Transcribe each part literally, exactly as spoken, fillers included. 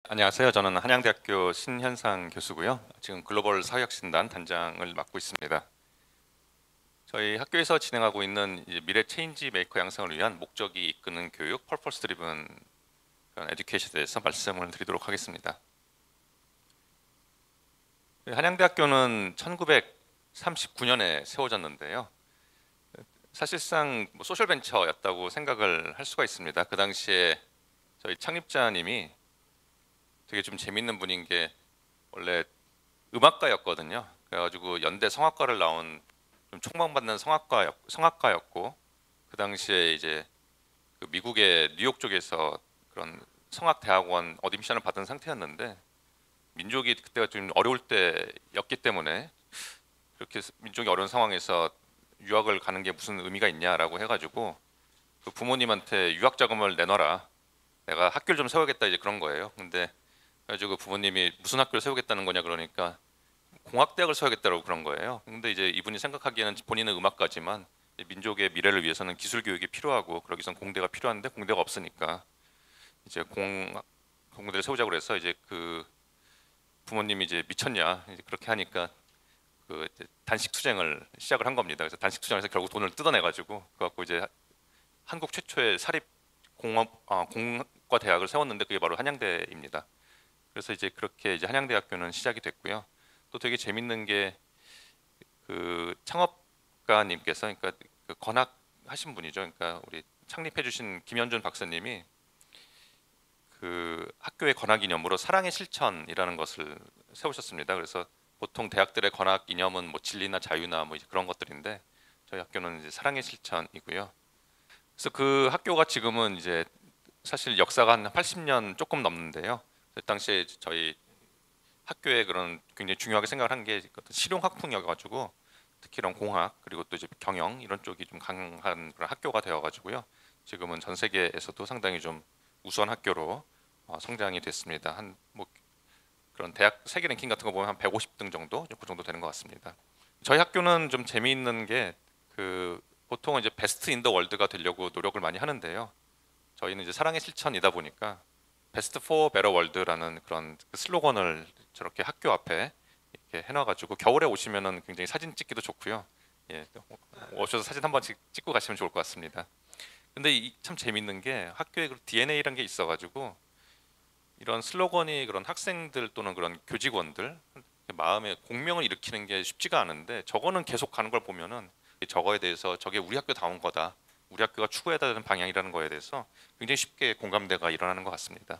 안녕하세요. 저는 한양대학교 신현상 교수고요. 지금 글로벌 사회혁신단 단장을 맡고 있습니다. 저희 학교에서 진행하고 있는 이제 미래 체인지 메이커 양성을 위한 목적이 이끄는 교육, 퍼포스 드리븐 에듀케이션에 대해서 말씀을 드리도록 하겠습니다. 한양대학교는 천구백삼십구 년에 세워졌는데요. 사실상 뭐 소셜 벤처였다고 생각을 할 수가 있습니다. 그 당시에 저희 창립자님이 되게 좀 재밌는 분인 게 원래 음악가였거든요. 그래가지고 연대 성악과를 나온 좀 촉망받는 성악가 성악가였고 그 당시에 이제 그 미국의 뉴욕 쪽에서 그런 성악 대학원 어드미션을 받은 상태였는데 민족이 그때가 좀 어려울 때였기 때문에 그렇게 민족이 어려운 상황에서 유학을 가는 게 무슨 의미가 있냐라고 해가지고 그 부모님한테 유학 자금을 내놔라. 내가 학교를 좀 세우겠다 이제 그런 거예요. 근데 그래가지고 부모님이 무슨 학교를 세우겠다는 거냐 그러니까 공학대학을 세우겠다고 그런 거예요. 근데 이제 이분이 생각하기에는 본인은 음악가지만 민족의 미래를 위해서는 기술 교육이 필요하고 그러기 위해서는 공대가 필요한데 공대가 없으니까 이제 공 공대를 세우자고 그래서 이제 그 부모님이 이제 미쳤냐 이제 그렇게 하니까 그 이제 단식 투쟁을 시작을 한 겁니다. 그래서 단식 투쟁에서 결국 돈을 뜯어내가지고 그갖고 이제 한국 최초의 사립 공업 아, 공과 대학을 세웠는데 그게 바로 한양대입니다. 그래서 이제 그렇게 이제 한양대학교는 시작이 됐고요. 또 되게 재밌는 게 그 창업가님께서 그러니까 그 건학하신 분이죠. 그러니까 우리 창립해주신 김현준 박사님이 그 학교의 건학 이념으로 사랑의 실천이라는 것을 세우셨습니다. 그래서 보통 대학들의 건학 이념은 뭐 진리나 자유나 뭐 이제 그런 것들인데 저희 학교는 이제 사랑의 실천이고요. 그래서 그 학교가 지금은 이제 사실 역사가 한 팔십 년 조금 넘는데요. 그 당시에 저희 학교에 그런 굉장히 중요하게 생각을 한 게 실용학풍이어가지고 특히 이런 공학 그리고 또 이제 경영 이런 쪽이 좀 강한 그런 학교가 되어가지고요. 지금은 전 세계에서도 상당히 좀 우수한 학교로 어, 성장이 됐습니다. 한 뭐 그런 대학 세계 랭킹 같은 거 보면 한 백오십 등 정도 그 정도 되는 것 같습니다. 저희 학교는 좀 재미있는 게 그 보통은 이제 베스트 인 더 월드가 되려고 노력을 많이 하는데요. 저희는 이제 사랑의 실천이다 보니까 베스트 포 베러 월드라는 그런 그 슬로건을 저렇게 학교 앞에 이렇게 해놔가지고 겨울에 오시면은 굉장히 사진 찍기도 좋고요. 예, 오셔서 사진 한 번씩 찍고 가시면 좋을 것 같습니다. 근데 이, 참 재밌는 게 학교에 그 디엔에이라는 게 있어가지고 이런 슬로건이 그런 학생들 또는 그런 교직원들 마음에 공명을 일으키는 게 쉽지가 않은데 저거는 계속 가는 걸 보면은 저거에 대해서 저게 우리 학교다운 거다. 우리 학교가 추구해야 되는 방향이라는 거에 대해서 굉장히 쉽게 공감대가 일어나는 것 같습니다.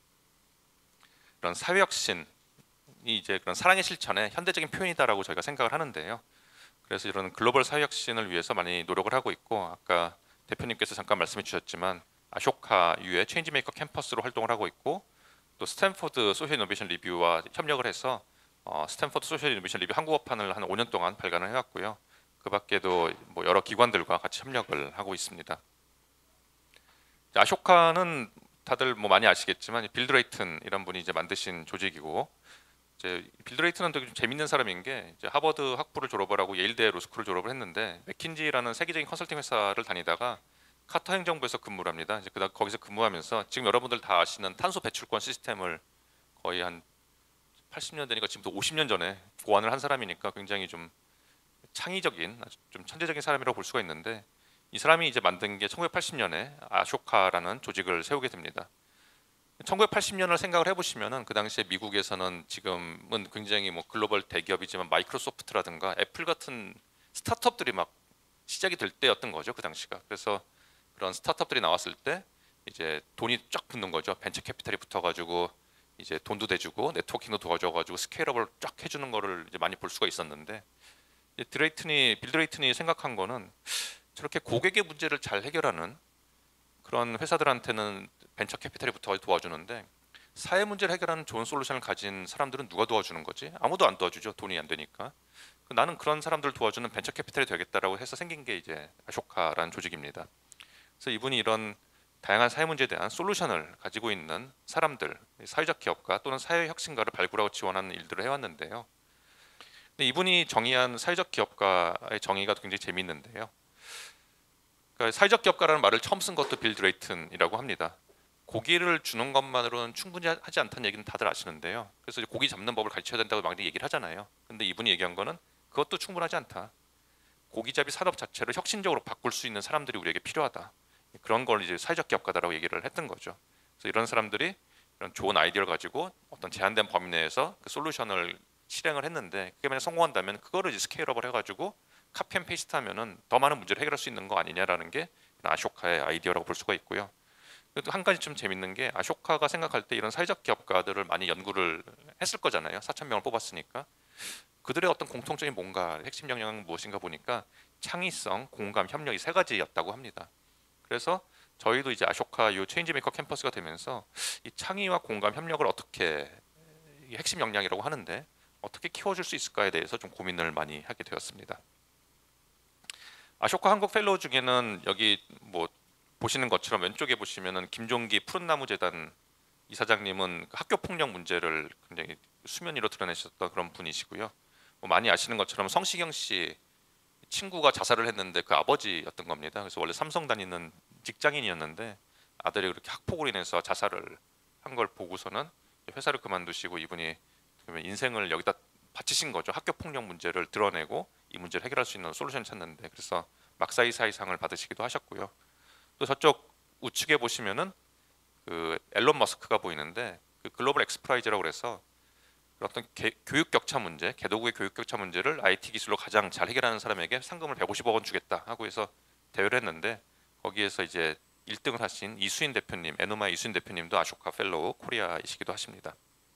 그런 사회혁신이 이제 그런 사랑의 실천의 현대적인 표현이다라고 저희가 생각을 하는데요. 그래서 이런 글로벌 사회혁신을 위해서 많이 노력을 하고 있고 아까 대표님께서 잠깐 말씀해 주셨지만 아쇼카 유의 체인지메이커 캠퍼스로 활동을 하고 있고 또 스탠포드 소셜 이노베이션 리뷰와 협력을 해서 어, 스탠포드 소셜 이노베이션 리뷰 한국어판을 한 오 년 동안 발간을 해왔고요. 그 밖에도 뭐 여러 기관들과 같이 협력을 하고 있습니다. 아쇼카는 다들 뭐 많이 아시겠지만 빌 드레이튼 이런 분이 이제 만드신 조직이고 이제 빌 드레이튼은 되게 좀 재밌는 사람인 게 이제 하버드 학부를 졸업을 하고 예일대 로스쿨을 졸업을 했는데 맥킨지라는 세계적인 컨설팅 회사를 다니다가 카터 행정부에서 근무를 합니다. 이제 그다 거기서 근무하면서 지금 여러분들 다 아시는 탄소 배출권 시스템을 거의 한 팔십 년 되니까 지금부터 오십 년 전에 고안을 한 사람이니까 굉장히 좀 창의적인 아주 좀 천재적인 사람이라고 볼 수가 있는데 이 사람이 이제 만든 게 천구백팔십 년에 아쇼카라는 조직을 세우게 됩니다. 천구백팔십 년을 생각을 해보시면은 그 당시에 미국에서는 지금은 굉장히 뭐 글로벌 대기업이지만 마이크로소프트라든가 애플 같은 스타트업들이 막 시작이 될 때였던 거죠 그 당시가. 그래서 그런 스타트업들이 나왔을 때 이제 돈이 쫙 붙는 거죠. 벤처 캐피탈이 붙어가지고 이제 돈도 대주고 네트워킹도 도와줘가지고 스케일업을 쫙 해주는 거를 이제 많이 볼 수가 있었는데 드레이튼이 빌 드레이튼이 생각한 거는 저렇게 고객의 문제를 잘 해결하는 그런 회사들한테는 벤처 캐피탈이 붙어 도와주는데 사회 문제를 해결하는 좋은 솔루션을 가진 사람들은 누가 도와주는 거지? 아무도 안 도와주죠. 돈이 안 되니까. 나는 그런 사람들 도와주는 벤처 캐피탈이 되겠다라고 해서 생긴 게 이제 아쇼카라는 조직입니다. 그래서 이분이 이런 다양한 사회 문제에 대한 솔루션을 가지고 있는 사람들, 사회적 기업가 또는 사회 혁신가를 발굴하고 지원하는 일들을 해왔는데요. 근데 이분이 정의한 사회적 기업가의 정의가 굉장히 재미있는데요. 그러니까 사회적 기업가라는 말을 처음 쓴 것도 빌 드레이튼이라고 합니다. 고기를 주는 것만으로는 충분히 하- 하지 않다는 얘기는 다들 아시는데요. 그래서 이제 고기 잡는 법을 가르쳐야 된다고 막 얘기를 하잖아요. 근데 이분이 얘기한 거는 그것도 충분하지 않다. 고기잡이 산업 자체를 혁신적으로 바꿀 수 있는 사람들이 우리에게 필요하다. 그런 걸 이제 사회적 기업가다라고 얘기를 했던 거죠. 그래서 이런 사람들이 이런 좋은 아이디어를 가지고 어떤 제한된 범위 내에서 그 솔루션을 실행을 했는데 그게 만약 성공한다면 그거를 이제 스케일업을 해가지고 카피 앤 페이스트 하면은 더 많은 문제를 해결할 수 있는 거 아니냐라는 게 아쇼카의 아이디어라고 볼 수가 있고요. 그래도 한 가지 좀 재밌는 게 아쇼카가 생각할 때 이런 사회적 기업가들을 많이 연구를 했을 거잖아요. 사천 명을 뽑았으니까. 그들의 어떤 공통점이 뭔가 핵심 역량은 무엇인가 보니까 창의성, 공감, 협력 이 세 가지였다고 합니다. 그래서 저희도 이제 아쇼카 요 체인지 메이커 캠퍼스가 되면서 이 창의와 공감, 협력을 어떻게 이 핵심 역량이라고 하는데 어떻게 키워줄 수 있을까에 대해서 좀 고민을 많이 하게 되었습니다. 아쇼카 한국 펠로우 중에는 여기 뭐 보시는 것처럼 왼쪽에 보시면은 김종기 푸른나무 재단 이사장님은 학교 폭력 문제를 굉장히 수면 위로 드러내셨던 그런 분이시고요. 뭐 많이 아시는 것처럼 성시경 씨 친구가 자살을 했는데 그 아버지였던 겁니다. 그래서 원래 삼성 다니는 직장인이었는데 아들이 그렇게 학폭으로 인해서 자살을 한 걸 보고서는 회사를 그만두시고 이분이 인생을 여기다 바치신 거죠. 학교 폭력 문제를 드러내고 이 문제를 해결할 수 있는 솔루션을 찾는데 그래서 막사이사이상을 받으시기도 하셨고요. 또 저쪽 우측에 보시면은 그 앨런 머스크가 보이는데 그 글로벌 엑스프라이즈라고 그래서 어떤 개, 교육 격차 문제, 개도국의 교육 격차 문제를 아이티 기술로 가장 잘 해결하는 사람에게 상금을 백오십억 원 주겠다 하고 해서 대회를 했는데 거기에서 이제 일 등을 하신 이수인 대표님, 에노마 이수인 대표님도 아쇼카 펠로우 코리아이시기도 하십니다.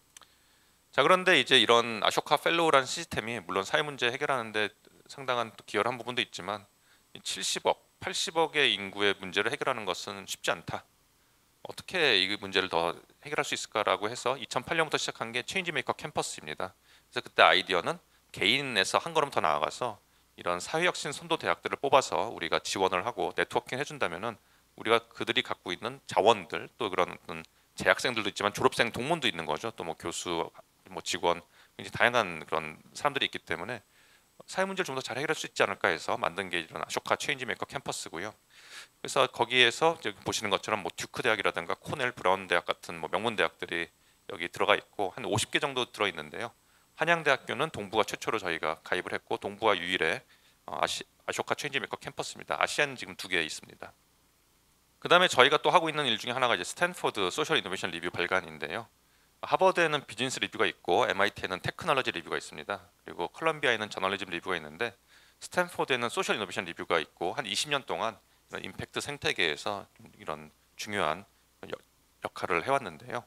자 그런데 이제 이런 아쇼카 펠로우라는 시스템이 물론 사회 문제 해결하는데 상당한 기여를 한 부분도 있지만 칠십억, 팔십억의 인구의 문제를 해결하는 것은 쉽지 않다. 어떻게 이 문제를 더 해결할 수 있을까라고 해서 이천팔 년부터 시작한 게 체인지 메이커 캠퍼스입니다. 그래서 그때 아이디어는 개인에서 한 걸음 더 나아가서 이런 사회혁신 선도 대학들을 뽑아서 우리가 지원을 하고 네트워킹 해준다면은 우리가 그들이 갖고 있는 자원들 또 그런 어떤 재학생들도 있지만 졸업생 동문도 있는 거죠. 또 뭐 교수, 뭐 직원, 굉장히 다양한 그런 사람들이 있기 때문에 사회 문제를 좀 더 잘 해결할 수 있지 않을까 해서 만든 게 이런 아쇼카 체인지 메이커 캠퍼스고요. 그래서 거기에서 이제 보시는 것처럼 뭐 듀크 대학이라든가 코넬 브라운 대학 같은 뭐 명문 대학들이 여기 들어가 있고 한 오십 개 정도 들어 있는데요. 한양대학교는 동부가 최초로 저희가 가입을 했고 동부가 유일의 어, 아시, 아쇼카 체인지 메이커 캠퍼스입니다. 아시안 지금 두 개 있습니다. 그다음에 저희가 또 하고 있는 일 중에 하나가 이제 스탠포드 소셜 이노베이션 리뷰 발간인데요. 하버드에는 비즈니스 리뷰가 있고 엠아이티에는 테크놀로지 리뷰가 있습니다. 그리고 컬럼비아에는 저널리즘 리뷰가 있는데 스탠포드에는 소셜 이노베이션 리뷰가 있고 한 이십 년 동안 이런 임팩트 생태계에서 이런 중요한 역할을 해왔는데요.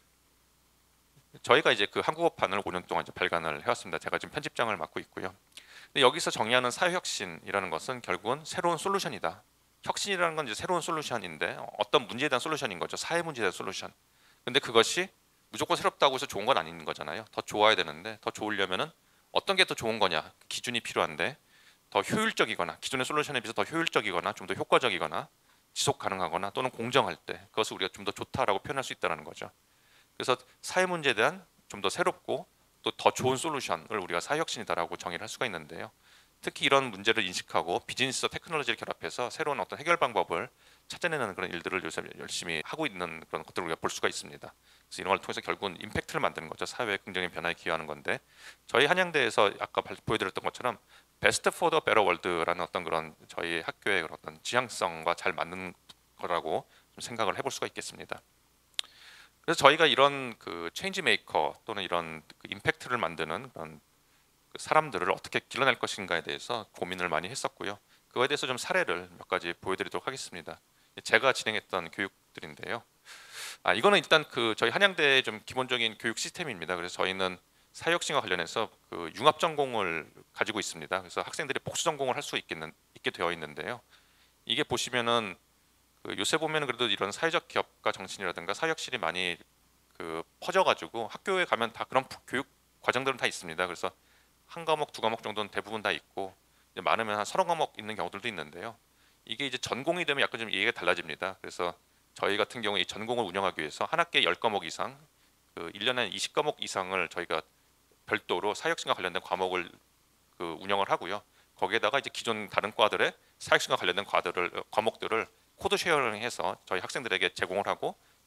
저희가 이제 그 한국어판을 오 년 동안 이제 발간을 해왔습니다. 제가 지금 편집장을 맡고 있고요. 근데 여기서 정의하는 사회혁신이라는 것은 결국은 새로운 솔루션이다. 혁신이라는 건 이제 새로운 솔루션인데 어떤 문제에 대한 솔루션인 거죠. 사회 문제에 대한 솔루션. 근데 그것이 무조건 새롭다고 해서 좋은 건 아닌 거잖아요. 더 좋아야 되는데 더 좋으려면은 어떤 게 더 좋은 거냐 기준이 필요한데 더 효율적이거나 기존의 솔루션에 비해서 더 효율적이거나 좀 더 효과적이거나 지속 가능하거나 또는 공정할 때 그것을 우리가 좀 더 좋다라고 표현할 수 있다는 거죠. 그래서 사회 문제에 대한 좀 더 새롭고 또 더 좋은 솔루션을 우리가 사회혁신이다라고 정의를 할 수가 있는데요. 특히 이런 문제를 인식하고 비즈니스와 테크놀로지를 결합해서 새로운 어떤 해결 방법을 찾아내는 그런 일들을 요새 열심히 하고 있는 그런 것들을 우리가 볼 수가 있습니다. 그래서 이런 걸 통해서 결국은 임팩트를 만드는 거죠. 사회의 긍정의 변화에 기여하는 건데 저희 한양대에서 아까 보여드렸던 것처럼 베스트 포 더 베러 월드라는 어떤 그런 저희 학교의 그런 어떤 지향성과 잘 맞는 거라고 좀 생각을 해볼 수가 있겠습니다. 그래서 저희가 이런 그 체인지 메이커 또는 이런 그 임팩트를 만드는 그런 그 사람들을 어떻게 길러낼 것인가에 대해서 고민을 많이 했었고요. 그거에 대해서 좀 사례를 몇 가지 보여드리도록 하겠습니다. 제가 진행했던 교육들인데요. 아 이거는 일단 그 저희 한양대의 좀 기본적인 교육 시스템입니다. 그래서 저희는 사회혁신과 관련해서 그 융합 전공을 가지고 있습니다. 그래서 학생들이 복수 전공을 할 수 있겠는 있게 되어 있는데요. 이게 보시면은 그 요새 보면은 그래도 이런 사회적 기업가 정신이라든가 사회혁신이 많이 그 퍼져가지고 학교에 가면 다 그런 교육 과정들은 다 있습니다. 그래서 한 과목 두 과목 정도는 대부분 다 있고 이제 많으면 한 서너 과목 있는 경우들도 있는데요. 이게 이제 전공이 되면 약간 좀 얘기가 달라집니다. 그래서 저희 같은 경우에 이 전공을 운영하기 위해서 한 학기에 십 과목 이상, 그 일 년에 이십 과목 이상을 저희가 별도로 사회혁신과 관련된 과목을 그 운영을 하고요. 거기에다가 이제 기존 다른 과들의 사회혁신과 관련된 과들을 과목들을 코드 쉐어링해서 저희 학생들에게 제공을 하고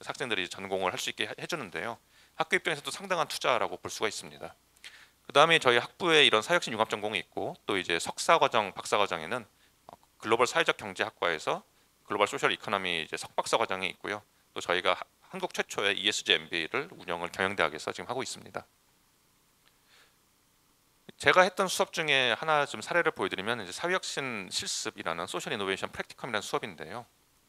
학생들이 전공을 할 수 있게 해- 해주는데요. 학교 입장에서도 상당한 투자라고 볼 수가 있습니다. 그 다음에 저희 학부에 이런 사회혁신 융합 전공이 있고 또 이제 석사 과정, 박사 과정에는 글로벌 사회적 경제학과에서 글로벌 소셜 이코노미 이제 석박사 과정이 있고요. 또 저희가 하- 한국 최초의 이에스지 엠비에이를 운영을 경영대학에서 지금 하고 있습니다. 제가 했던 수업 중에 하나 좀 사례를 보여드리면 이제 사회혁신 실습이라는 소셜 이노베이션 프랙티컴이라는 수업인데요.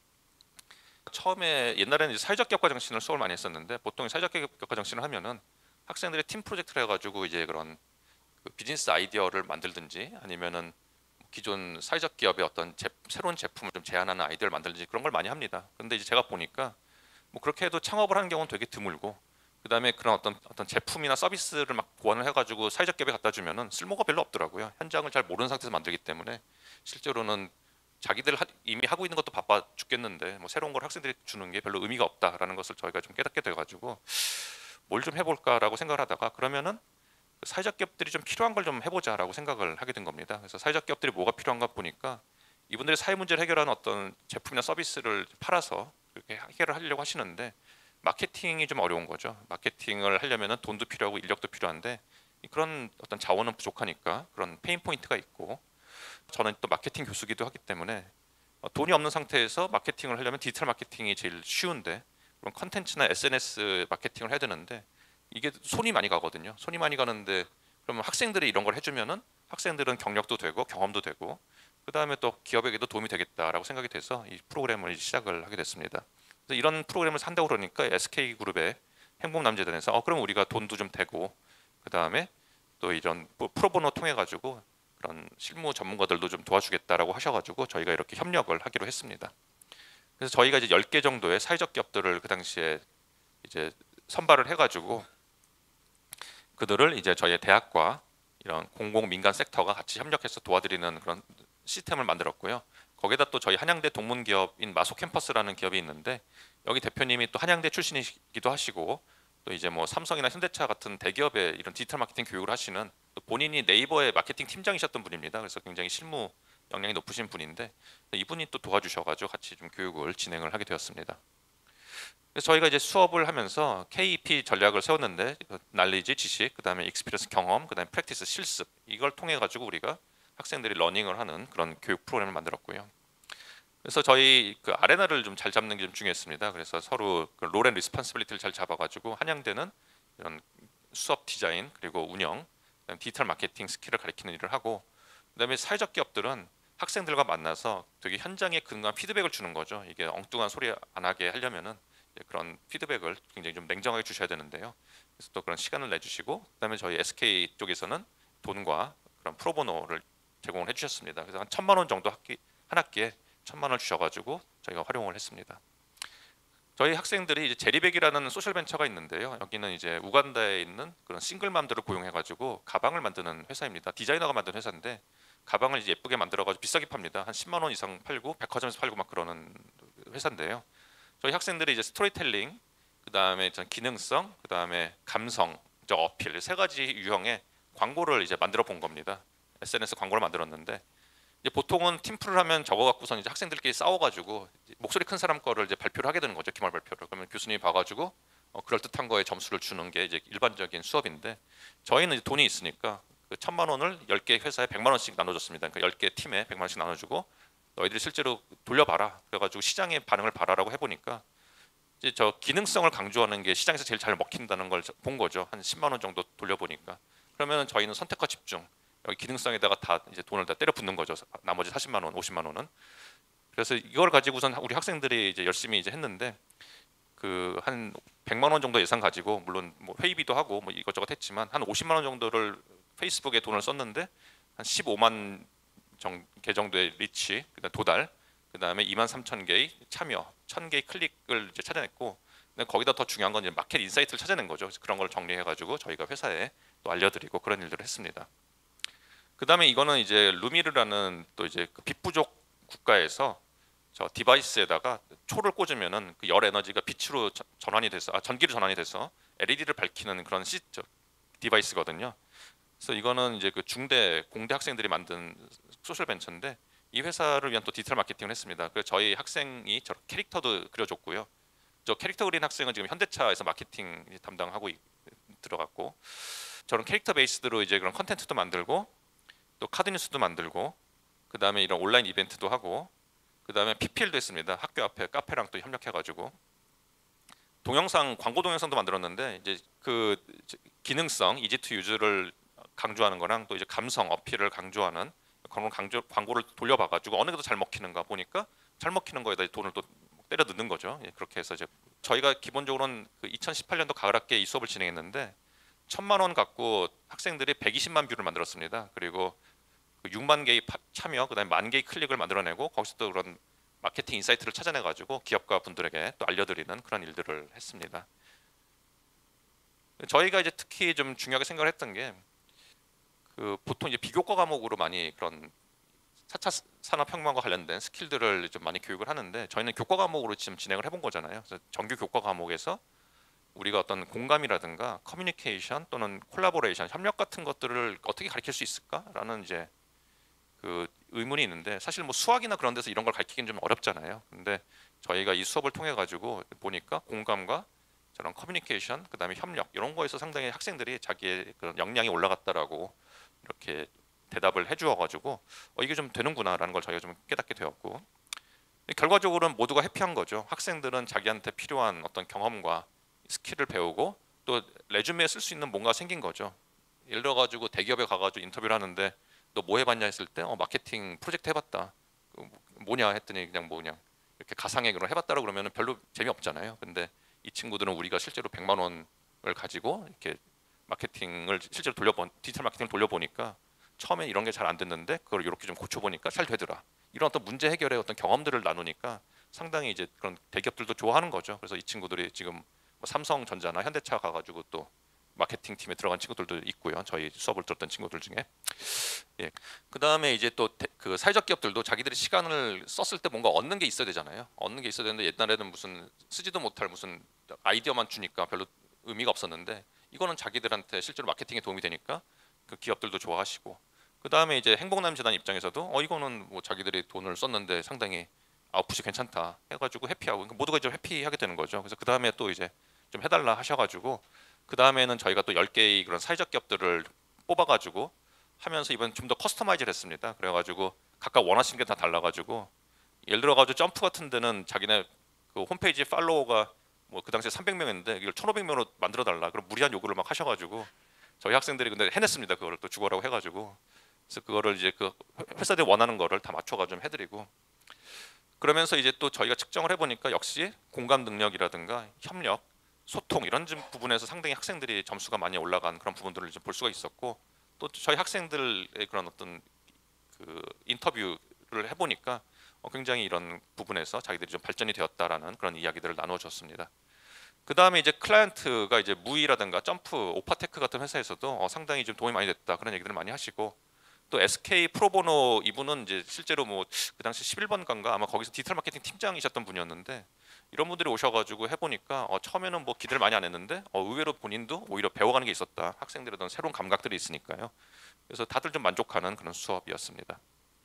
처음에 옛날에는 이제 사회적 기업가 정신을 수업을 많이 했었는데 보통 사회적 기업가 정신을 하면은 학생들이 팀 프로젝트를 해가지고 이제 그런 그 비즈니스 아이디어를 만들든지 아니면은 기존 사회적 기업의 어떤 제, 새로운 제품을 좀 제안하는 아이디어를 만들든지 그런 걸 많이 합니다. 근데 이제 제가 보니까 뭐 그렇게 해도 창업을 하는 경우는 되게 드물고 그다음에 그런 어떤 어떤 제품이나 서비스를 막 고안을 해가지고 사회적 기업에 갖다 주면은 쓸모가 별로 없더라고요. 현장을 잘 모르는 상태에서 만들기 때문에 실제로는 자기들 하, 이미 하고 있는 것도 바빠 죽겠는데 뭐 새로운 걸 학생들이 주는 게 별로 의미가 없다라는 것을 저희가 좀 깨닫게 돼가지고 뭘 좀 해볼까라고 생각을 하다가 그러면은 사회적 기업들이 좀 필요한 걸 좀 해보자라고 생각을 하게 된 겁니다. 그래서 사회적 기업들이 뭐가 필요한가 보니까 이분들이 사회 문제를 해결하는 어떤 제품이나 서비스를 팔아서 그렇게 해결을 하려고 하시는데 마케팅이 좀 어려운 거죠. 마케팅을 하려면은 돈도 필요하고 인력도 필요한데 그런 어떤 자원은 부족하니까 그런 페인 포인트가 있고 저는 또 마케팅 교수기도 하기 때문에 어, 돈이 없는 상태에서 마케팅을 하려면 디지털 마케팅이 제일 쉬운데 그런 컨텐츠나 에스엔에스 마케팅을 해야 되는데 이게 손이 많이 가거든요. 손이 많이 가는데 그러면 학생들이 이런 걸 해주면은 학생들은 경력도 되고 경험도 되고 그 다음에 또 기업에게도 도움이 되겠다라고 생각이 돼서 이 프로그램을 이제 시작을 하게 됐습니다. 그래서 이런 프로그램을 산다고 그러니까 에스케이그룹의 행복남재단에서 어 그럼 우리가 돈도 좀 되고 그 다음에 또 이런 뭐 프로보노 통해 가지고 그런 실무 전문가들도 좀 도와주겠다라고 하셔가지고 저희가 이렇게 협력을 하기로 했습니다. 그래서 저희가 이제 열 개 정도의 사회적 기업들을 그 당시에 이제 선발을 해가지고 그들을 이제 저희 대학과 이런 공공 민간 섹터가 같이 협력해서 도와드리는 그런 시스템을 만들었고요. 거기다 또 저희 한양대 동문 기업인 마소 캠퍼스라는 기업이 있는데 여기 대표님이 또 한양대 출신이기도 하시고 또 이제 뭐 삼성이나 현대차 같은 대기업의 이런 디지털 마케팅 교육을 하시는 또 본인이 네이버의 마케팅 팀장이셨던 분입니다. 그래서 굉장히 실무 역량이 높으신 분인데 이분이 또 도와주셔가지고 같이 좀 교육을 진행을 하게 되었습니다. 그래서 저희가 이제 수업을 하면서 케이이피 전략을 세웠는데 날리지 지식, 그다음에 익스피리언스 경험, 그다음에 프랙티스 실습 이걸 통해 가지고 우리가 학생들이 러닝을 하는 그런 교육 프로그램을 만들었고요. 그래서 저희 그 아레나를 좀 잘 잡는 게 좀 중요했습니다. 그래서 서로 그 롤 앤 리스폰시빌리티를 잘 잡아가지고 한양대는 이런 수업 디자인 그리고 운영, 그다음에 디지털 마케팅 스킬을 가리키는 일을 하고 그다음에 사회적 기업들은 학생들과 만나서 되게 현장에 근거한 피드백을 주는 거죠. 이게 엉뚱한 소리 안 하게 하려면은 그런 피드백을 굉장히 좀 냉정하게 주셔야 되는데요. 그래서 또 그런 시간을 내주시고 그다음에 저희 에스케이 쪽에서는 돈과 그런 프로보노를 제공을 해주셨습니다. 그래서 한 천만 원 정도 학기 한 학기에 천만 원 주셔가지고 저희가 활용을 했습니다. 저희 학생들이 이제 제리백이라는 소셜 벤처가 있는데요. 여기는 이제 우간다에 있는 그런 싱글맘들을 고용해가지고 가방을 만드는 회사입니다. 디자이너가 만든 회사인데 가방을 이제 예쁘게 만들어가지고 비싸게 팝니다. 한 십만 원 이상 팔고 백화점에서 팔고 막 그러는 회사인데요. 저희 학생들이 이제 스토리텔링, 그 다음에 기능성, 그 다음에 감성, 어필 세 가지 유형의 광고를 이제 만들어 본 겁니다. 에스엔에스 광고를 만들었는데 이제 보통은 팀플을 하면 저거 갖고선 이제 학생들끼리 싸워가지고 목소리 큰 사람 거를 이제 발표를 하게 되는 거죠. 기말 발표를. 그러면 교수님이 봐가지고 어, 그럴 듯한 거에 점수를 주는 게 이제 일반적인 수업인데 저희는 이제 돈이 있으니까 그 천만 원을 열 개 회사에 백만 원씩 나눠줬습니다. 그러니까 열 개 팀에 백만 원씩 나눠주고 너희들이 실제로 돌려봐라. 그래가지고 시장의 반응을 봐라라고 해보니까 이제 저 기능성을 강조하는 게 시장에서 제일 잘 먹힌다는 걸 본 거죠. 한 십만 원 정도 돌려보니까 그러면 저희는 선택과 집중 여기 기능성에다가 다 이제 돈을 다 때려 붓는 거죠. 나머지 사십만 원, 오십만 원은. 그래서 이걸 가지고선 우리 학생들이 이제 열심히 이제 했는데 그 한 백만 원 정도 예산 가지고 물론 뭐 회의비도 하고 뭐 이것저것 했지만 한 오십만 원 정도를 페이스북에 돈을 썼는데 한 십오만 정, 개 정도의 리치, 그다음 도달, 그다음에 이만 삼천 개의 참여, 천 개의 클릭을 이제 찾아냈고, 근데 거기다 더 중요한 건 이제 마켓 인사이트를 찾아낸 거죠. 그래서 그런 걸 정리해가지고 저희가 회사에 또 알려드리고 그런 일들을 했습니다. 그다음에 이거는 이제 루미르라는 또 이제 그 빛 부족 국가에서 저 디바이스에다가 초를 꽂으면은 그 열 에너지가 빛으로 저, 전환이 돼서 아, 전기로 전환이 돼서 엘이디를 밝히는 그런 시 저, 디바이스거든요. 그래서 이거는 이제 그 중대 공대 학생들이 만든 소셜 벤처인데 이 회사를 위한 또 디지털 마케팅을 했습니다. 그래서 저희 학생이 저 캐릭터도 그려줬고요. 저 캐릭터 그린 학생은 지금 현대차에서 마케팅 담당하고 있, 들어갔고, 저는 캐릭터 베이스드로 이제 그런 컨텐츠도 만들고 또 카드 뉴스도 만들고 그 다음에 이런 온라인 이벤트도 하고 그 다음에 피피엘도 했습니다. 학교 앞에 카페랑 또 협력해가지고 동영상 광고 동영상도 만들었는데 이제 그 기능성 이지 투 유즈를 강조하는 거랑 또 이제 감성 어필을 강조하는 그런 강조 광고를 돌려봐가지고 어느 게 더 잘 먹히는가 보니까 잘 먹히는 거에다 돈을 또 때려 넣는 거죠. 예, 그렇게 해서 이제 저희가 기본적으로는 그 이천십팔 년도 가을학기에 이 수업을 진행했는데 천만 원 갖고 학생들이 백이십만 뷰를 만들었습니다. 그리고 그 육만 개의 파- 참여, 그다음에 만 개의 클릭을 만들어내고 거기서 또 그런 마케팅 인사이트를 찾아내가지고 기업가 분들에게 또 알려드리는 그런 일들을 했습니다. 저희가 이제 특히 좀 중요하게 생각을 했던 게 그 보통 이제 비교과 과목으로 많이 그런 사 차 산업혁명과 관련된 스킬들을 좀 많이 교육을 하는데 저희는 교과 과목으로 지금 진행을 해본 거잖아요. 그래서 정규 교과 과목에서 우리가 어떤 공감이라든가 커뮤니케이션 또는 콜라보레이션, 협력 같은 것들을 어떻게 가르칠 수 있을까라는 이제 그 의문이 있는데 사실 뭐 수학이나 그런 데서 이런 걸 가르치기는 좀 어렵잖아요. 근데 저희가 이 수업을 통해 가지고 보니까 공감과 저런 커뮤니케이션, 그다음에 협력 이런 거에서 상당히 학생들이 자기의 그런 역량이 올라갔다라고 이렇게 대답을 해주어 가지고 어, 이게 좀 되는구나라는 걸 저희가 좀 깨닫게 되었고 결과적으로는 모두가 해피한 거죠. 학생들은 자기한테 필요한 어떤 경험과 스킬을 배우고 또 레주메에 쓸 수 있는 뭔가 생긴 거죠. 예를 들어 가지고 대기업에 가가지고 인터뷰를 하는데 너 뭐 해봤냐 했을 때 어, 마케팅 프로젝트 해봤다. 그 뭐냐 했더니 그냥 뭐냐 이렇게 가상액으로 해봤다고 그러면 별로 재미없잖아요. 근데 이 친구들은 우리가 실제로 백만 원을 가지고 이렇게 마케팅을 실제로 돌려본 디지털 마케팅을 돌려보니까 처음에 이런 게 잘 안 됐는데 그걸 이렇게 좀 고쳐보니까 잘 되더라. 이런 어떤 문제 해결의 어떤 경험들을 나누니까 상당히 이제 그런 대기업들도 좋아하는 거죠. 그래서 이 친구들이 지금 뭐 삼성전자나 현대차 가가지고 또 마케팅 팀에 들어간 친구들도 있고요. 저희 수업을 들었던 친구들 중에. 예. 그 다음에 이제 또 그 사회적 기업들도 자기들이 시간을 썼을 때 뭔가 얻는 게 있어야 되잖아요. 얻는 게 있어야 되는데 옛날에는 무슨 쓰지도 못할 무슨 아이디어만 주니까 별로 의미가 없었는데 이거는 자기들한테 실제로 마케팅에 도움이 되니까 그 기업들도 좋아하시고 그 다음에 이제 행복남재단 입장에서도 어 이거는 뭐 자기들이 돈을 썼는데 상당히 아웃풋이 괜찮다 해가지고 해피하고 그러니까 모두가 좀 해피하게 되는 거죠. 그래서 그 다음에 또 이제 좀 해달라 하셔가지고 그 다음에는 저희가 또 열 개의 그런 사회적 기업들을 뽑아가지고 하면서 이번 좀 더 커스터마이즈를 했습니다. 그래가지고 각각 원하시는 게 다 달라가지고 예를 들어가지고 점프 같은 데는 자기네 그 홈페이지 팔로워가 뭐 그 당시에 삼백 명이었는데 이걸 천오백 명으로 만들어 달라. 그럼 무리한 요구를 막 하셔가지고 저희 학생들이 근데 해냈습니다. 그거를 또 죽어라고 해가지고 그래서 그거를 이제 그 회사들이 원하는 거를 다 맞춰가 좀 해드리고 그러면서 이제 또 저희가 측정을 해보니까 역시 공감 능력이라든가 협력, 소통 이런 좀 부분에서 상당히 학생들이 점수가 많이 올라간 그런 부분들을 좀 볼 수가 있었고 또 저희 학생들의 그런 어떤 그 인터뷰를 해보니까 어 굉장히 이런 부분에서 자기들이 좀 발전이 되었다라는 그런 이야기들을 나눠줬습니다. 그 다음에 이제 클라이언트가 이제 무이라든가 점프, 오파테크 같은 회사에서도 어 상당히 좀 도움이 많이 됐다 그런 얘기들을 많이 하시고 또 에스케이 프로보노 이분은 이제 실제로 뭐 그 당시 십일 번가인가 아마 거기서 디지털 마케팅 팀장이셨던 분이었는데 이런 분들이 오셔가지고 해보니까 어 처음에는 뭐 기대를 많이 안 했는데 어 의외로 본인도 오히려 배워가는 게 있었다. 학생들의 어떤 새로운 감각들이 있으니까요. 그래서 다들 좀 만족하는 그런 수업이었습니다.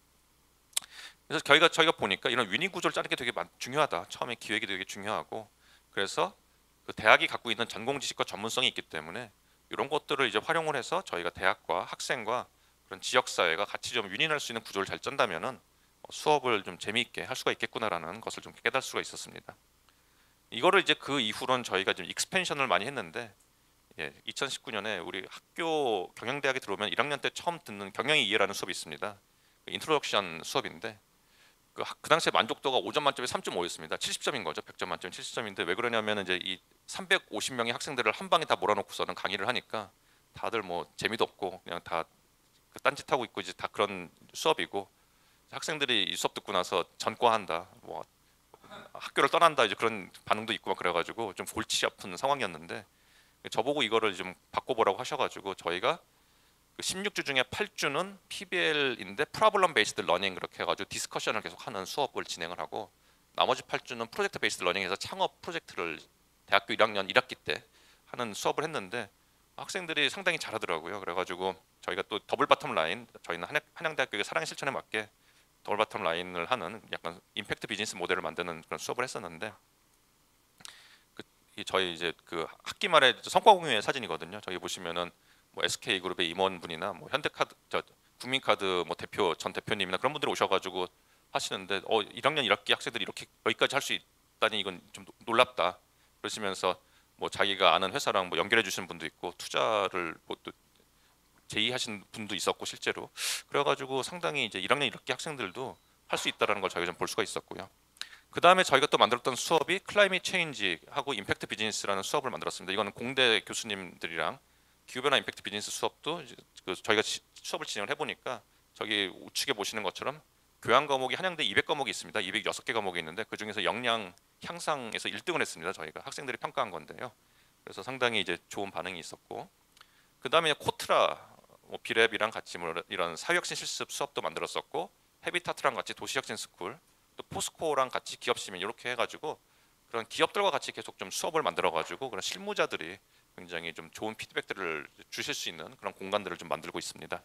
그래서 저희가 저희가 보니까 이런 위닝 구조를 짜는 게 되게 중요하다. 처음에 기획이 되게 중요하고 그래서 그 대학이 갖고 있는 전공 지식과 전문성이 있기 때문에 이런 것들을 이제 활용을 해서 저희가 대학과 학생과 그런 지역 사회가 같이 좀 윈윈할 수 있는 구조를 잘 짠다면은 수업을 좀 재미있게 할 수가 있겠구나라는 것을 좀 깨달을 수가 있었습니다. 이거를 이제 그 이후로는 저희가 좀 익스펜션을 많이 했는데 예, 이천십구 년에 우리 학교 경영대학에 들어오면 일 학년 때 처음 듣는 경영의 이해라는 수업이 있습니다. 인트로덕션 수업인데 그, 그 당시에 만족도가 오 점 만점에 삼 점 오였습니다. 칠십 점인 거죠. 백 점 만점에 칠십 점인데 왜 그러냐면 이제 이 삼백오십 명의 학생들을 한 방에 다 몰아놓고서는 강의를 하니까 다들 뭐 재미도 없고 그냥 다 딴짓하고 있고 이제 다 그런 수업이고 학생들이 이 수업 듣고 나서 전과한다, 뭐 학교를 떠난다 이제 그런 반응도 있고 막 그래가지고 좀 골치 아픈 상황이었는데 저보고 이거를 좀 바꿔보라고 하셔가지고 저희가 그 십육 주 중에 팔 주는 피비엘인데 프로블럼 베이스드 러닝 그렇게 해가지고 디스커션을 계속 하는 수업을 진행을 하고 나머지 팔 주는 프로젝트 베이스드 러닝에서 창업 프로젝트를 대학교 일 학년 일 학기 때 하는 수업을 했는데 학생들이 상당히 잘하더라고요. 그래가지고 저희가 또 더블 바텀 라인 저희는 한양, 한양대학교의 사랑의 실천에 맞게 더블 바텀 라인을 하는 약간 임팩트 비즈니스 모델을 만드는 그런 수업을 했었는데 이 저희 이제 그 학기 말에 성과 공유의 사진이거든요. 저기 보시면은 뭐 에스케이그룹의 임원분이나 뭐 현대카드 저 국민카드 뭐 대표 전 대표님이나 그런 분들이 오셔가지고 하시는데 어 일 학년 일 학기 학생들이 이렇게 여기까지 할 수 있다니 이건 좀 놀랍다 그러시면서 뭐 자기가 아는 회사랑 뭐 연결해 주시는 분도 있고 투자를 뭐또 제의하신 분도 있었고 실제로 그래가지고 상당히 이제 일 학년 일 학기 학생들도 할 수 있다라는 걸 저희가 좀 볼 수가 있었고요. 그 다음에 저희가 또 만들었던 수업이 클라이밋 체인지하고 임팩트 비즈니스라는 수업을 만들었습니다. 이거는 공대 교수님들이랑 기후변화 임팩트 비즈니스 수업도 이제 그 저희가 시- 수업을 진행을 해보니까 저기 우측에 보시는 것처럼 교양 과목이 한양대 이백 과목이 있습니다. 이백육 개 과목이 있는데 그 중에서 역량 향상에서 일 등을 했습니다. 저희가 학생들이 평가한 건데요. 그래서 상당히 이제 좋은 반응이 있었고 그 다음에 코트라 뭐 비랩이랑 같이 뭐 이런 사회혁신 실습 수업도 만들었었고 헤비타트랑 같이 도시혁신 스쿨 또 포스코랑 같이 기업 시민 이렇게 해가지고 그런 기업들과 같이 계속 좀 수업을 만들어가지고 그런 실무자들이 굉장히 좀 좋은 피드백들을 주실 수 있는 그런 공간들을 좀 만들고 있습니다.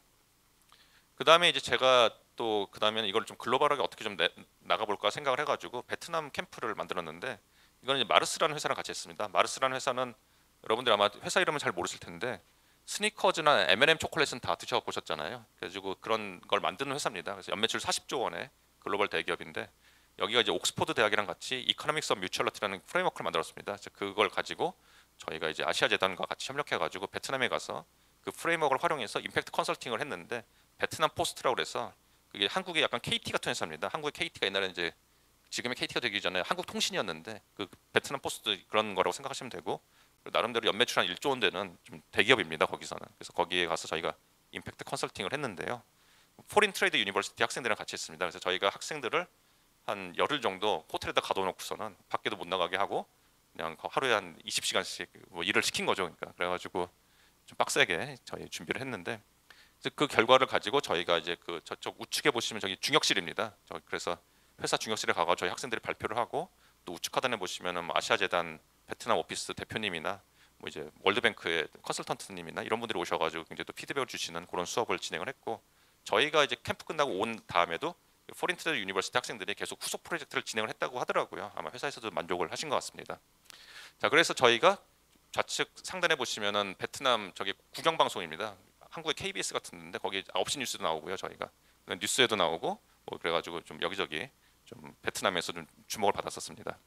그 다음에 이제 제가 또 그 다음에는 이걸 좀 글로벌하게 어떻게 좀 내, 나가볼까 생각을 해가지고 베트남 캠프를 만들었는데 이거는 이제 마르스라는 회사랑 같이 했습니다. 마르스라는 회사는 여러분들 아마 회사 이름은 잘 모르실 텐데 스니커즈나 엠 앤 엠 초콜릿은 다 드셔보셨잖아요. 그래가지고 그런 걸 만드는 회사입니다. 그래서 연매출 사십조 원의 글로벌 대기업인데 여기가 이제 옥스퍼드 대학이랑 같이 이코노믹스 오브 뮤추얼리티라는 프레임워크를 만들었습니다. 그래서 그걸 가지고 저희가 이제 아시아 재단과 같이 협력해가지고 베트남에 가서 그 프레임워크를 활용해서 임팩트 컨설팅을 했는데 베트남 포스트라고 그래서 그게 한국의 약간 케이티 같은 회사입니다. 한국의 케이티가 옛날에 이제 지금의 케이티가 되기 전에 한국통신이었는데 그 베트남 포스트 그런 거라고 생각하시면 되고 나름대로 연매출 한 일조 원 되는 좀 대기업입니다. 거기서는 그래서 거기에 가서 저희가 임팩트 컨설팅을 했는데요. 포린 트레이드 유니버시티 학생들이랑 같이 했습니다. 그래서 저희가 학생들을 한 열흘 정도 호텔에다 가둬놓고서는 밖에도 못 나가게 하고 그냥 하루에 한 이십 시간씩 뭐 일을 시킨 거죠. 그러니까 그래가지고 좀 빡세게 저희 준비를 했는데 그 결과를 가지고 저희가 이제 그 저쪽 우측에 보시면 저기 중역실입니다. 저 그래서 회사 중역실에 가서 저희 학생들이 발표를 하고 또 우측 하단에 보시면은 뭐 아시아재단 베트남 오피스 대표님이나 뭐 이제 월드뱅크의 컨설턴트님이나 이런 분들이 오셔가지고 굉장히 또 피드백을 주시는 그런 수업을 진행을 했고 저희가 이제 캠프 끝나고 온 다음에도 포린 트레이드 유니버시티 학생들이 계속 후속 프로젝트를 진행을 했다고 하더라고요. 아마 회사에서도 만족을 하신 것 같습니다. 자, 그래서 저희가 좌측 상단에 보시면은 베트남 저기 국영 방송입니다. 한국의 케이비에스 같은데 거기 아홉 시 뉴스도 나오고요. 저희가 뉴스에도 나오고 뭐 그래가지고 좀 여기저기 좀 베트남에서 좀 주목을 받았었습니다.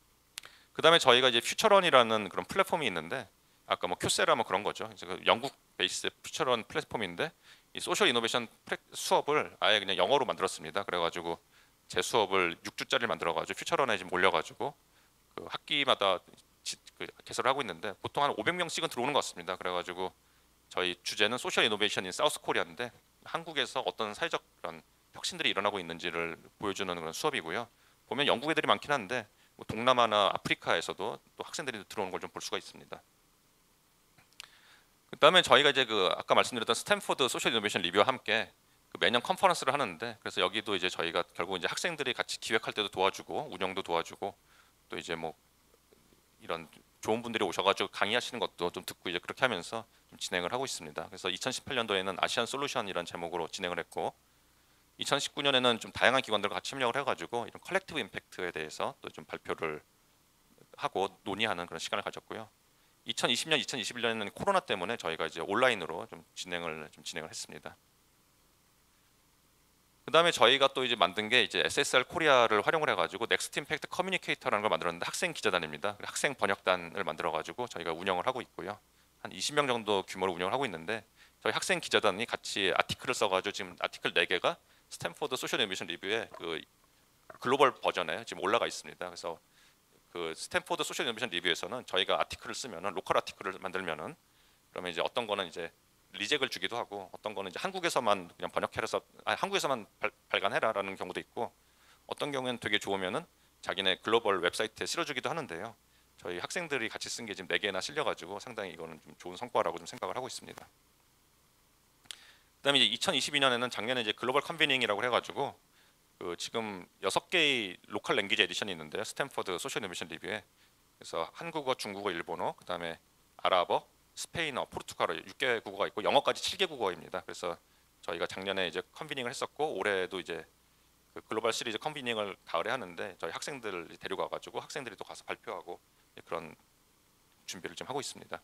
그 다음에 저희가 이제 퓨처런이라는 그런 플랫폼이 있는데 아까 뭐 큐세라 뭐 그런 거죠. 이제 그 영국 베이스의 퓨처런 플랫폼인데 이 소셜 이노베이션 수업을 아예 그냥 영어로 만들었습니다. 그래가지고 제 수업을 육 주짜리를 만들어가지고 퓨처런에 지금 올려가지고 그 학기마다 지, 그 개설을 하고 있는데 보통 한 오백 명씩은 들어오는 것 같습니다. 그래가지고 저희 주제는 소셜 이노베이션인 사우스 코리아인데 한국에서 어떤 사회적 그런 혁신들이 일어나고 있는지를 보여주는 그런 수업이고요. 보면 영국 애들이 많긴 한데 뭐 동남아나 아프리카에서도 또 학생들이 들어오는 걸 좀 볼 수가 있습니다. 그다음에 저희가 이제 그 아까 말씀드렸던 스탠포드 소셜 이노베이션 리뷰와 함께 그 매년 컨퍼런스를 하는데 그래서 여기도 이제 저희가 결국 이제 학생들이 같이 기획할 때도 도와주고 운영도 도와주고 또 이제 뭐 이런 좋은 분들이 오셔가지고 강의하시는 것도 좀 듣고 이제 그렇게 하면서 좀 진행을 하고 있습니다. 그래서 이천십팔 년도에는 아시안 솔루션이라는 제목으로 진행을 했고 이천십구 년에는 좀 다양한 기관들과 같이 협력을 해가지고 이런 컬렉티브 임팩트에 대해서 또 좀 발표를 하고 논의하는 그런 시간을 가졌고요. 이천이십 년, 이천이십일 년에는 코로나 때문에 저희가 이제 온라인으로 좀 진행을 좀 진행을 했습니다. 그다음에 저희가 또 이제 만든 게 이제 에스 에스 알 코리아를 활용을 해가지고 넥스트 임팩트 커뮤니케이터라는 걸 만들었는데 학생 기자단입니다. 학생 번역단을 만들어가지고 저희가 운영을 하고 있고요. 한 이십 명 정도 규모로 운영을 하고 있는데 저희 학생 기자단이 같이 아티클을 써가지고 지금 아티클 네 개가 스탠포드 소셜 이노베이션 리뷰에 그 글로벌 버전에 지금 올라가 있습니다. 그래서 그 스탠포드 소셜 이노베이션 리뷰에서는 저희가 아티클을 쓰면은 로컬 아티클을 만들면은 그러면 이제 어떤 거는 이제 리젝을 주기도 하고 어떤 거는 이제 한국에서만 그냥 번역해서 아, 한국에서만 발, 발간해라라는 경우도 있고 어떤 경우에는 되게 좋으면은 자기네 글로벌 웹사이트에 실어주기도 하는데요. 저희 학생들이 같이 쓴 게 지금 네 개나 실려가지고 상당히 이거는 좀 좋은 성과라고 좀 생각을 하고 있습니다. 그다음에 이제 이천이십이 년에는 작년에 이제 글로벌 컨비닝이라고 해가지고 그 지금 여섯 개의 로컬 랭귀지 에디션이 있는데요. 스탠포드 소셜 이노베이션 리뷰에 그래서 한국어, 중국어, 일본어, 그다음에 아랍어, 스페인어, 포르투갈어 육 개 국어가 있고 영어까지 칠 개 국어입니다. 그래서 저희가 작년에 이제 컨비닝을 했었고 올해도 이제 그 글로벌 시리즈 컨비닝을 가을에 하는데 저희 학생들을 데리고 와가지고 학생들이 또 가서 발표하고 그런 준비를 좀 하고 있습니다.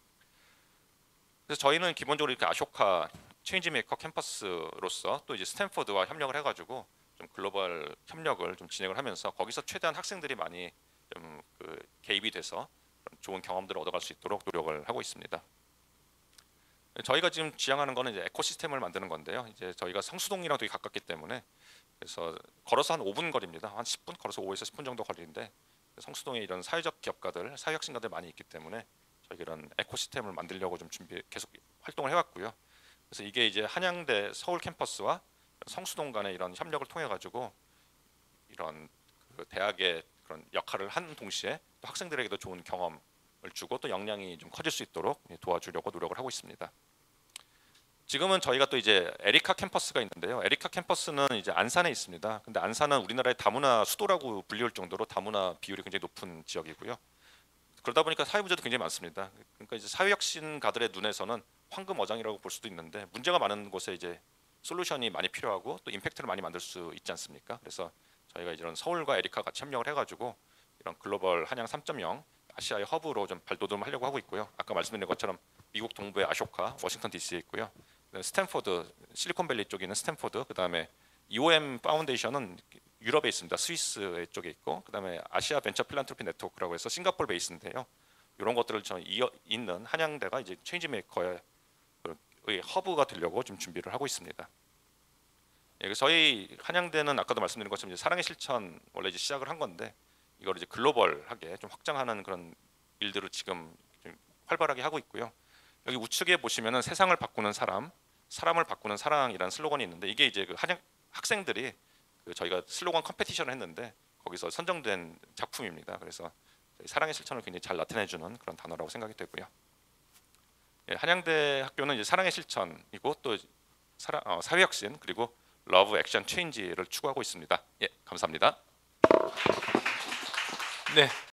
그래서 저희는 기본적으로 이렇게 아쇼카 체인지메이커 캠퍼스로서 또 이제 스탠포드와 협력을 해가지고 좀 글로벌 협력을 좀 진행을 하면서 거기서 최대한 학생들이 많이 좀 그 개입이 돼서 좋은 경험들을 얻어갈 수 있도록 노력을 하고 있습니다. 저희가 지금 지향하는 거는 이제 에코시스템을 만드는 건데요. 이제 저희가 성수동이랑 되게 가깝기 때문에 그래서 걸어서 한 오 분 거리입니다. 한 십 분 걸어서 오에서 십 분 정도 거리인데 성수동에 이런 사회적 기업가들, 사회혁신가들 많이 있기 때문에 저희가 이런 에코시스템을 만들려고 좀 준비 계속 활동을 해왔고요. 그래서 이게 이제 한양대 서울 캠퍼스와 성수동 간의 이런 협력을 통해 가지고 이런 그 대학의 그런 역할을 한 동시에 또 학생들에게도 좋은 경험을 주고 또 역량이 좀 커질 수 있도록 도와주려고 노력을 하고 있습니다. 지금은 저희가 또 이제 에리카 캠퍼스가 있는데요. 에리카 캠퍼스는 이제 안산에 있습니다. 근데 안산은 우리나라의 다문화 수도라고 불리울 정도로 다문화 비율이 굉장히 높은 지역이고요. 그러다 보니까 사회 문제도 굉장히 많습니다. 그러니까 이제 사회혁신가들의 눈에서는 황금 어장이라고 볼 수도 있는데 문제가 많은 곳에 이제 솔루션이 많이 필요하고 또 임팩트를 많이 만들 수 있지 않습니까? 그래서 저희가 이런 서울과 에리카 같이 협력을 해가지고 이런 글로벌 한양 삼 점 영 아시아의 허브로 좀 발돋움을 하려고 하고 있고요. 아까 말씀드린 것처럼 미국 동부의 아쇼카, 워싱턴 디씨에 있고요. 스탠포드, 실리콘밸리 쪽에 있는 스탠포드, 그 다음에 이오엠 파운데이션은 유럽에 있습니다. 스위스 쪽에 있고, 그 다음에 아시아 벤처 필란트로피 네트워크라고 해서 싱가포르 베이스인데요. 이런 것들을 좀 이어 있는 한양대가 이제 체인지메이커의 허브가 되려고 좀 준비를 하고 있습니다. 예, 저희 한양대는 아까도 말씀드린 것처럼 이제 사랑의 실천 원래 이제 시작을 한 건데 이걸 이제 글로벌하게 좀 확장하는 그런 일들을 지금 좀 활발하게 하고 있고요. 여기 우측에 보시면은 세상을 바꾸는 사람, 사람을 바꾸는 사랑이라는 슬로건이 있는데 이게 이제 그 한양 학생들이 그 저희가 슬로건 컴페티션을 했는데 거기서 선정된 작품입니다. 그래서 사랑의 실천을 굉장히 잘 나타내주는 그런 단어라고 생각이 되고요. 예, 한양대 학교는 이제 사랑의 실천이고 또 사랑, 어, 사회혁신 그리고 러브 액션 체인지를 추구하고 있습니다. 예, 감사합니다. 네,